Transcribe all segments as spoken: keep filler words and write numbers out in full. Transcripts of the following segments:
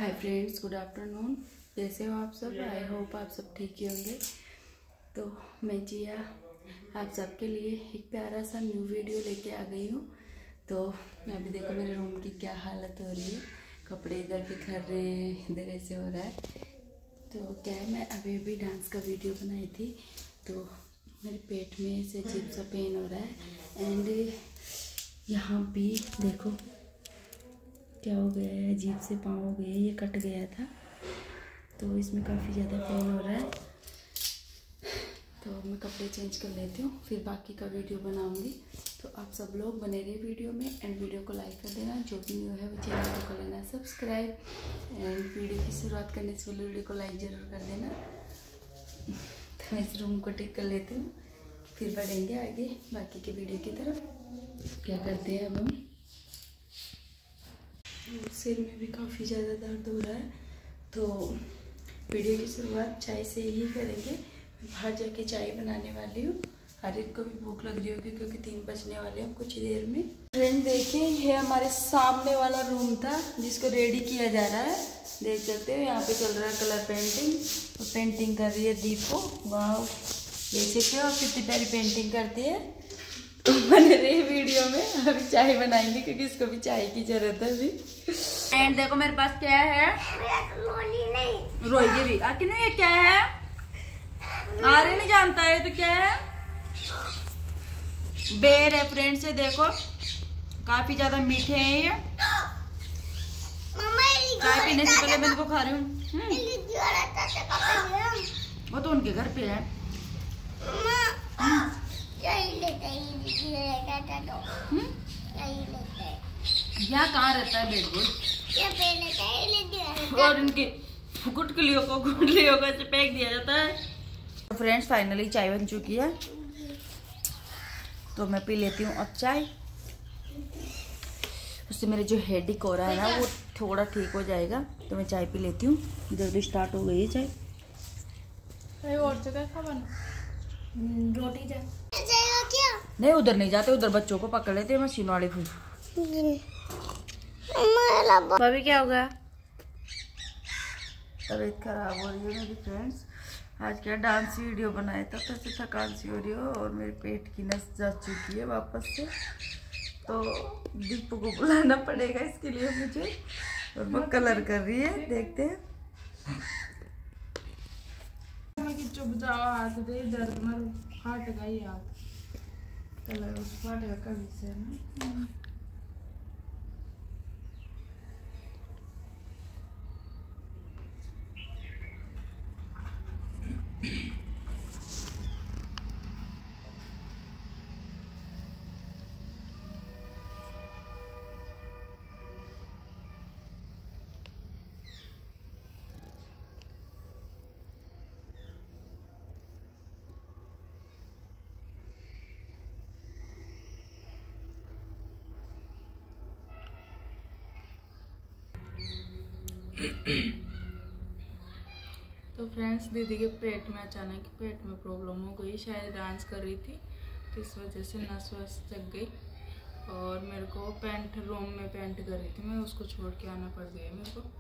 Hi friends, good afternoon. कैसे हो आप सब? आई होप आप सब ठीक ही होंगे। तो मैं जिया आप सबके लिए एक प्यारा सा न्यू वीडियो लेके आ गई हूँ। तो अभी देखो मेरे रूम की क्या हालत हो रही है। कपड़े इधर बिखर रहे हैं, इधर ऐसे हो रहा है। तो क्या है, मैं अभी अभी डांस का वीडियो बनाई थी तो मेरे पेट में ऐसे अजीब सा पेन हो रहा है। एंड यहाँ भी देखो क्या हो गया है, अजीब से पाँव हो गए, ये कट गया था तो इसमें काफ़ी ज़्यादा पेन हो रहा है। तो मैं कपड़े चेंज कर लेती हूँ, फिर बाकी का वीडियो बनाऊँगी। तो आप सब लोग बने रहे वीडियो में एंड वीडियो को लाइक कर देना। जो भी न्यू है वो चैनल को कर लेना सब्सक्राइब। एंड वीडियो की शुरुआत करने से पहले वीडियो को लाइक ज़रूर कर देना। तो मैं इस रूम को टिक कर लेती हूँ, फिर बढ़ेंगे आगे बाकी के वीडियो की तरफ। क्या करते हैं अब हम, सिर में भी काफ़ी ज़्यादा दर्द हो रहा है। तो वीडियो की शुरुआत चाय से ही करेंगे। बाहर जाके चाय बनाने वाली हूँ। हरित को भी भूख लग रही होगी क्योंकि तीन बजने वाले हैं कुछ ही देर में। फ्रेंड देखिए, ये हमारे सामने वाला रूम था जिसको रेडी किया जा रहा है। देख सकते हो यहाँ पे चल रहा है कलर पेंटिंग। तो पेंटिंग कर रही है दीपो। वाह, देख सकते हो आप कितनी प्यारी पेंटिंग करती है। तो बने रही वीडियो में। अभी चाय बनाएंगे क्योंकि इसको भी चाय की जरूरत है अभी। एंड देखो मेरे पास क्या है, रोएगी भी आखिर नहीं। ये क्या है, आरे नहीं जानता है तो क्या है, बेर है फ्रेंड्स। से देखो काफी ज्यादा मीठे हैं ये। चाय पीने से पहले मैं इनको खा रही हूँ। वो तो उनके घर पे है। यहाँ कहाँ रहता है बिल्कुल। और इनकी गुटलियों को गुटलियों को ऐसे फेंक दिया जाता है। तो फ्रेंड्स फाइनली चाय बन चुकी है तो मैं पी लेती हूँ अब चाय। उससे मेरे जो हेडेक हो रहा है ना वो थोड़ा ठीक हो जाएगा। तो मैं चाय पी लेती हूँ। जल्दी स्टार्ट हो गई है चाय। और जगह खा बना रोटी जा क्या? नहीं उधर नहीं जाते, उधर बच्चों को पकड़ लेते हैं मशीन वाले फिर। अभी क्या हो गया, तबीयत खराब हो रही है मेरी फ्रेंड्स। आज क्या डांस वीडियो बनाया था तो ऐसे थकान सी हो रही हो और मेरे पेट की नस जा चुकी है वापस से। तो दीपू को बुलाना पड़ेगा इसके लिए मुझे। और वो कलर कर रही है, देखते हैं। चुप जाओ, हाथ दे, दर्द में फाट गई हाथ। कलर उस फाटेगा कभी से ना। तो फ्रेंड्स दीदी के पेट में अचानक पेट में प्रॉब्लम हो गई। शायद डांस कर रही थी तो इस वजह से नस वस जग गई। और मेरे को पैंट रूम में पैंट कर रही थी मैं, उसको छोड़ के आना पड़ गया मेरे को।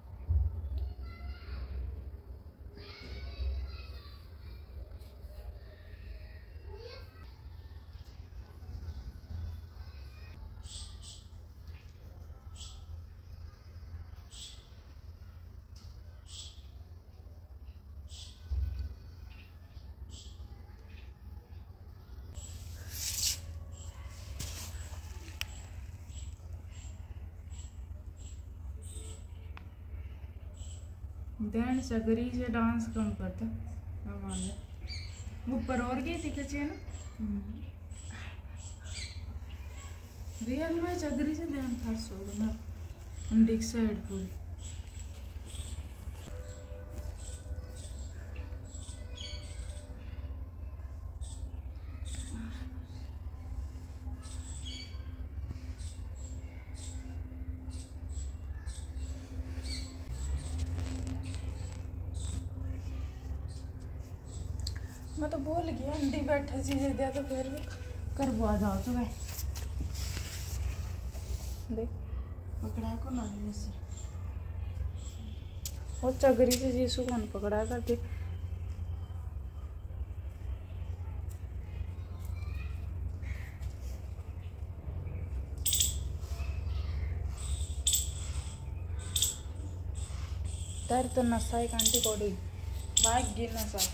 ध्यान सगरी से डांस कम करता ऊपर और गई थी कैसे है ना। रियल में सगरी से ध्यान था सोना अंडिक साइड पूरी। मैं तो बोल गया अंडी बैठे चीजें दिया तो फिर भी कर बुआ जाओ तो भाई देख पकड़ा को ना से और चगरी से जीसू कौन पकड़ा करके तर तो नशा एक आंटी कोड़ी भाग गिर नशा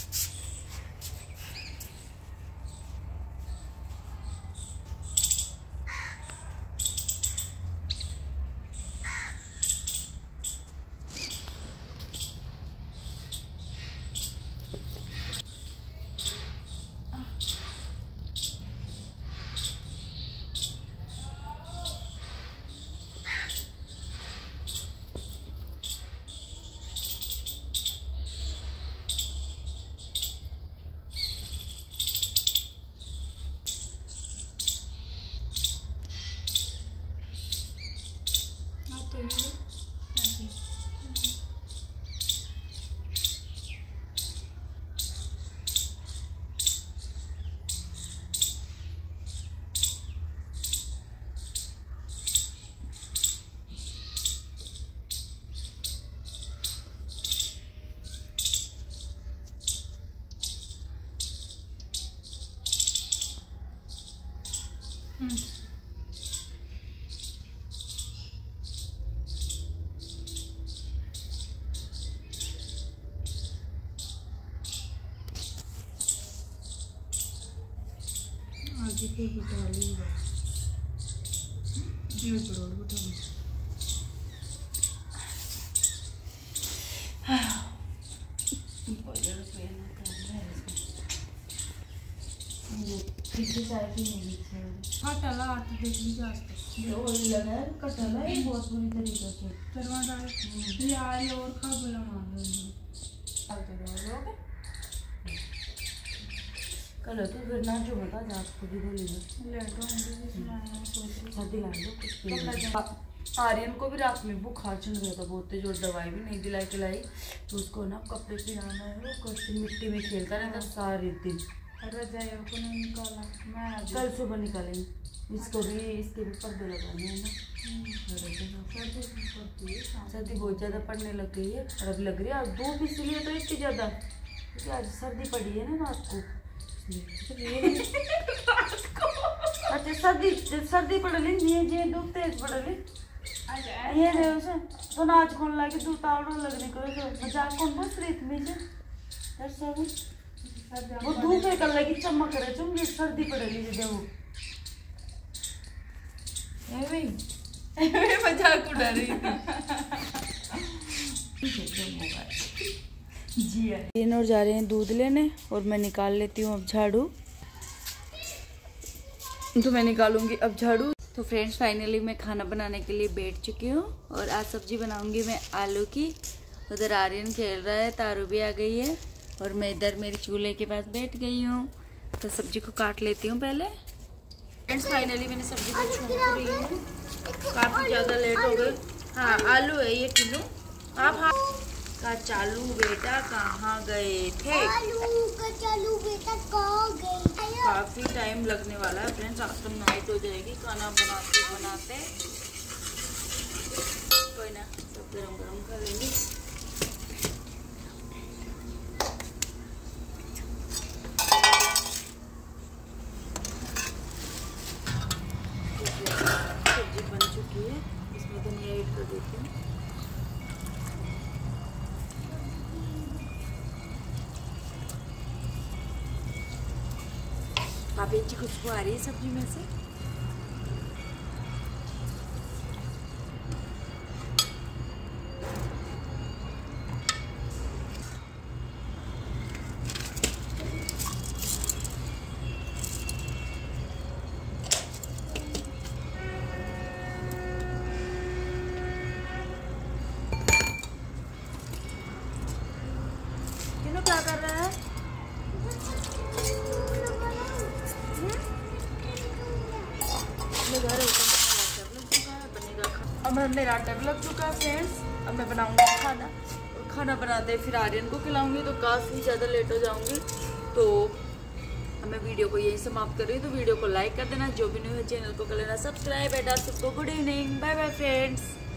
आगे के बिठा लेगा ये बड़ा बिठा ले किसी साइड ही नहीं है। हाँ टला आठ देख लीजिए आज तक वो लगा है कटला है बहुत बुरी तरीके से चरवा डाल यार और खा बोला मान लो कल तो फिर ना जो बता जा आपको भी बोलेगा लेट हो सर्दी ला लो कुछ आर्यन को भी रात में बुखार चढ़ गया था बहुत तेज और दवाई भी नहीं दिलाई खिलाई तो उसको ना कपड़े पिलाना है वो कुछ मिट्टी में खेलता रहता सारे दिन रजाइयों को नहीं निकाला मैं कल सुबह निकालेंगे इसको भी इसके भी पर्दे लगाने हैं ना सर्दी बहुत ज़्यादा पड़ने लग गई है और अब लग रही है और धूप इसलिए तो इतनी ज़्यादा क्योंकि आज सर्दी पड़ी है ना रात को अच्छा सर्दी सर्दी पड़ ली ये जे धूप तेज पड़ ली ये रे उसे तो नाच कौन लगे धूप तावड़ो लगने को तो मजाक कौन बस रही थी मुझे यार सब वो धूप है कल लगी चमक रहे तुम ये सर्दी पड़ रही है वो ए मजाक उड़ा रही थी जी तीन और जा रहे हैं दूध लेने और मैं निकाल लेती हूँ अब झाड़ू तो मैं निकालूंगी अब झाड़ू। तो फ्रेंड्स फाइनली मैं खाना बनाने के लिए बैठ चुकी हूँ और आज सब्जी बनाऊंगी मैं आलू की। उधर आर्यन खेल रहा है तारू भी आ गई है और मैं इधर मेरे चूल्हे के पास बैठ गई हूँ तो सब्जी को काट लेती हूँ पहले। फ्रेंड्स फाइनली मैंने सब्जी को छोड़ रही हूँ काफ़ी ज़्यादा लेट हो गई। हाँ आलू है ये किलो आप हाँ का चालू बेटा कहाँ गए थे आलू का चालू बेटा कहाँ गए काफ़ी टाइम लगने वाला है फ्रेंड्स आज तो नाइट हो जाएगी खाना बनाते बनाते कोई ना सब गरम गरम कर लेंगे। सब्जी बन चुकी है इसमें धनिया ऐड कर देती हूँ। काफ़ी अच्छी खुशबू आ रही है सब्जी में से। किनो क्या कर रहा है अब मेरा डर लग चुका है फ्रेंड्स। अब मैं बनाऊंगी खाना और खाना बनाते फिर आर्यन को खिलाऊंगी तो काफ़ी ज़्यादा लेट हो जाऊंगी। तो अब मैं वीडियो को यही समाप्त कर रही हूँ। तो वीडियो को लाइक कर देना, जो भी न्यू है चैनल को कर लेना सब्सक्राइब। बेटा सबको good evening, bye bye friends.